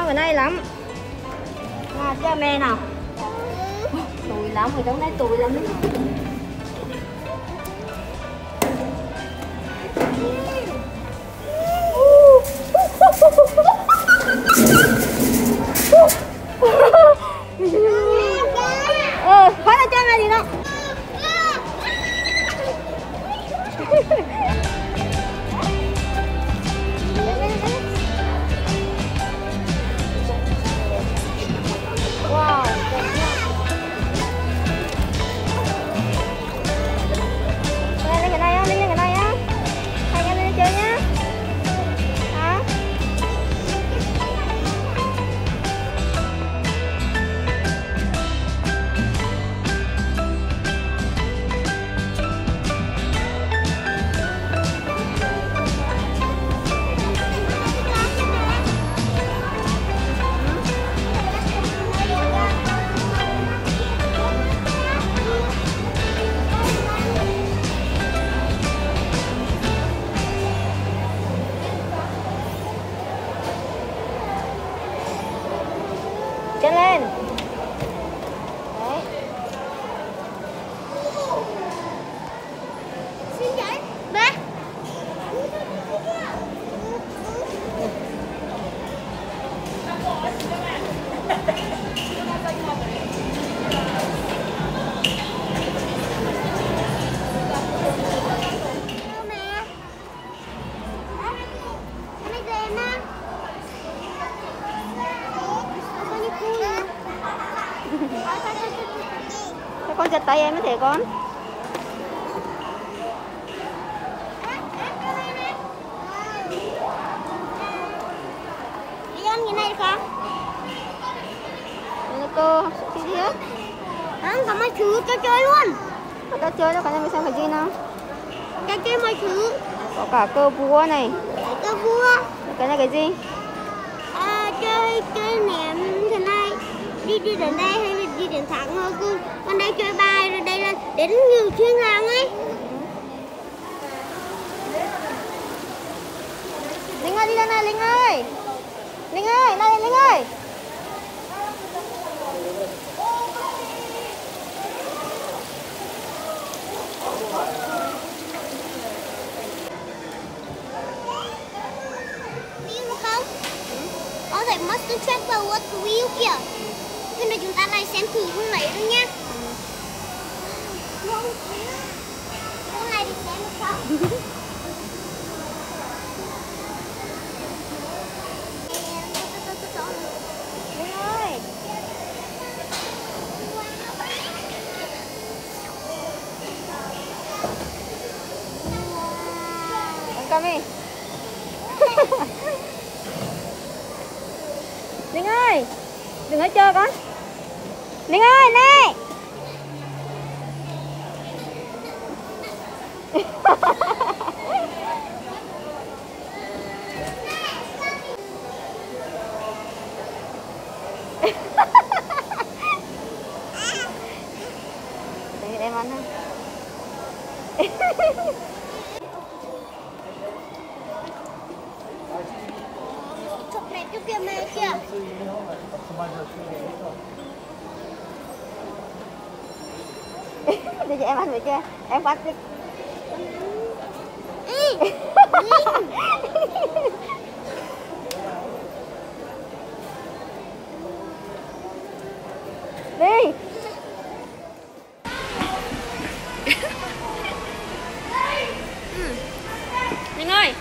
ngon cái này lắm. Ngọt cho mẹ nào. Tùi lắm, người trong đây tùi lắm. Phát ra cho mẹ đi nào. Wow. Lên cái này á, lên cái này á. Hai anh em lên chơi nhá. Hả? Chân lên. Đấy. Xin chào ba. Thế con giật tay em mới thể con. Đi ăn cái này được không? Đây là cô học sĩ gì hết. Không, có mọi thứ cho chơi luôn. Cho chơi cho cả nhà mình xem cái gì nào. Cho chơi mọi thứ. Có cả cờ vua này. Cờ vua. Cái này cái gì? Chơi ném thế này. Đi đến đây hay là đi đến thẳng thôi cô. Còn đây chơi bài rồi đây là đến nhiều chuyên làng ấy. Linh ơi đi ra này Linh ơi. Linh ơi, đây Linh ơi. View không? Có thể MasterChef và What View kìa. Bây giờ chúng ta lại xem thử hôm nay thôi nha. Hôm nay thì xem được không? Linh ơi. Ăn cơm đi. Linh ơi, đừng có chơi con. Linh ơi, nè. Để em ăn ha. Chụp này cho kia mẹ kìa. Để cho em ăn vậy chưa? Em bắt đi. Đi. Linh ơi.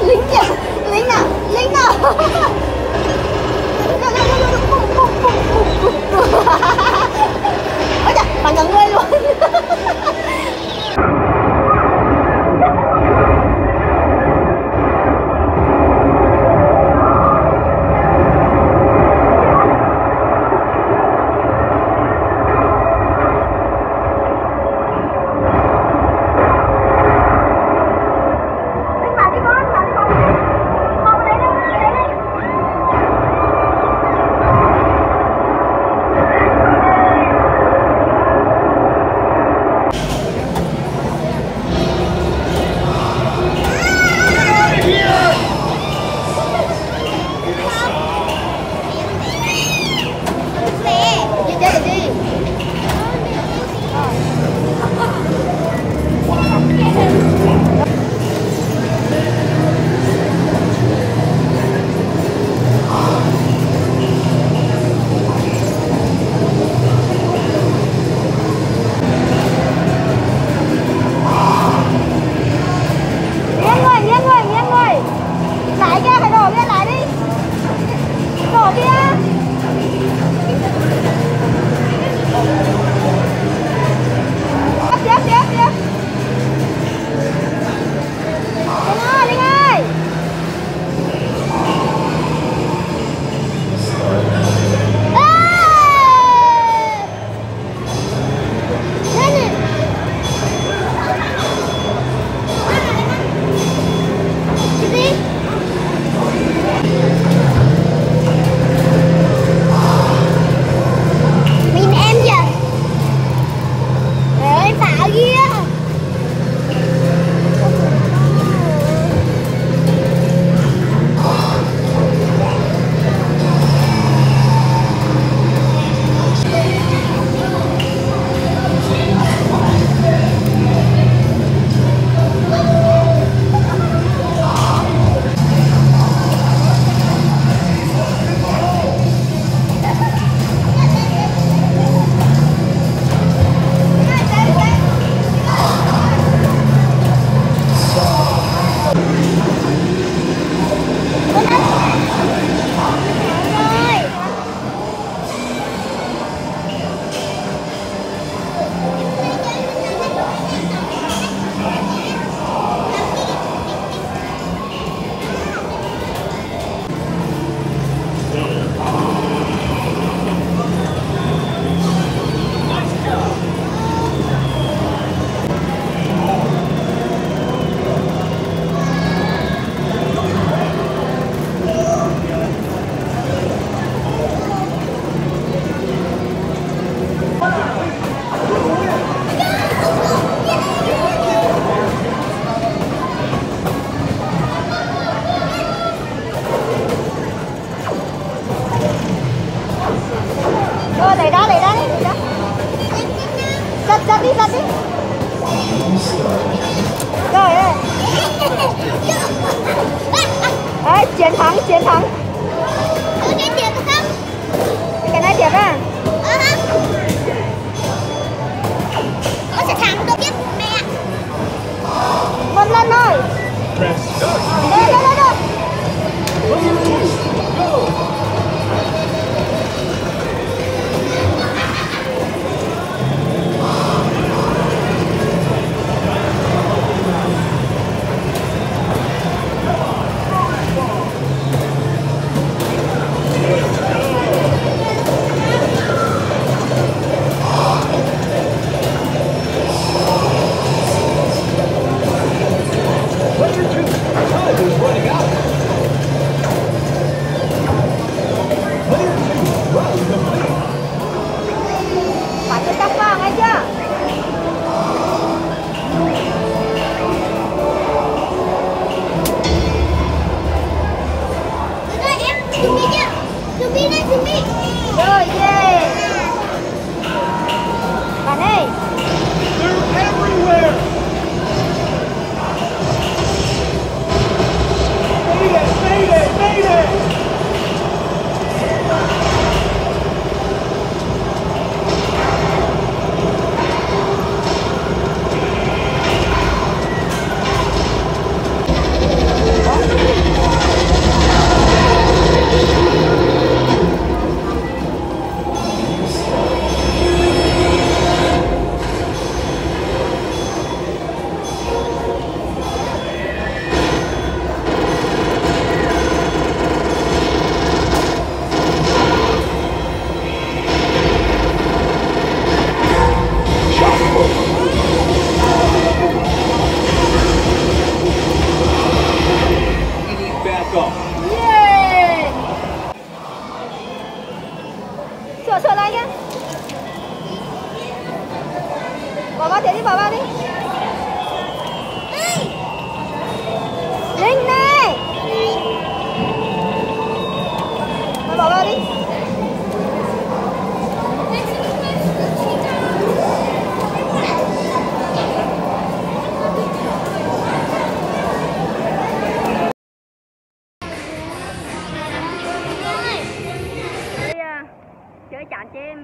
lính kìa, lính nào, lính nào. Ôi trời, bằng cả người luôn.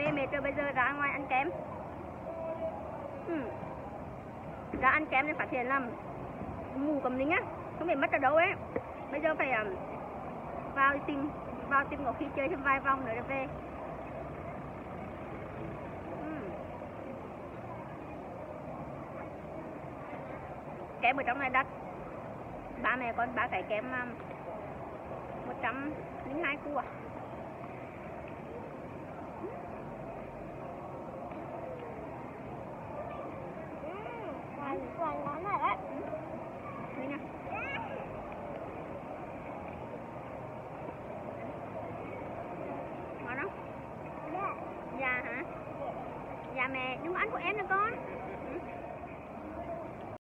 mệt rồi, bây giờ ra ngoài ăn kem. Ra ăn kem nên phát hiện là mù cầm lính á, không biết mất ở đâu ấy. Bây giờ phải vào tìm ngọc khi chơi thêm vài vòng nữa để về. Kem ở trong này đắt. Ba mẹ con 3 cái kem 102 cua. Toàn món này đấy. Đây nè. Ngon không? Dạ. Dạ hả? Dạ mẹ, đừng có ăn của em nè con.